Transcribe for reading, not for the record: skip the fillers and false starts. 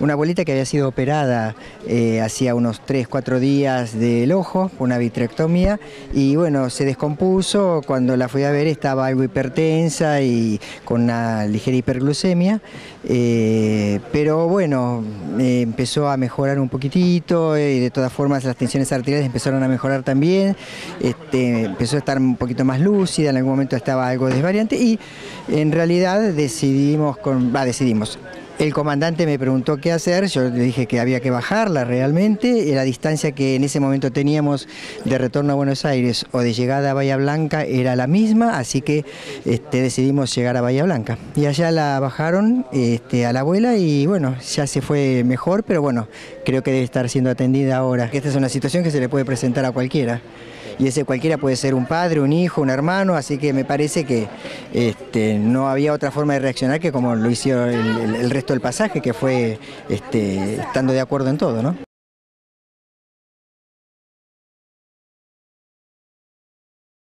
Una abuelita que había sido operada hacía unos 3, 4 días del ojo, una vitrectomía, y bueno, se descompuso. Cuando la fui a ver estaba algo hipertensa y con una ligera hiperglucemia, pero bueno, empezó a mejorar un poquitito, y de todas formas las tensiones arteriales empezaron a mejorar también, empezó a estar un poquito más lúcida, en algún momento estaba algo desvariante y en realidad decidimos, el comandante me preguntó qué hacer, yo le dije que había que bajarla realmente, la distancia que en ese momento teníamos de retorno a Buenos Aires o de llegada a Bahía Blanca era la misma, así que decidimos llegar a Bahía Blanca. Y allá la bajaron a la abuela y bueno, ya se fue mejor, pero bueno, creo que debe estar siendo atendida ahora. Esta es una situación que se le puede presentar a cualquiera. Y ese cualquiera puede ser un padre, un hijo, un hermano, así que me parece que no había otra forma de reaccionar que como lo hicieron el resto del pasaje, que fue estando de acuerdo en todo, ¿no?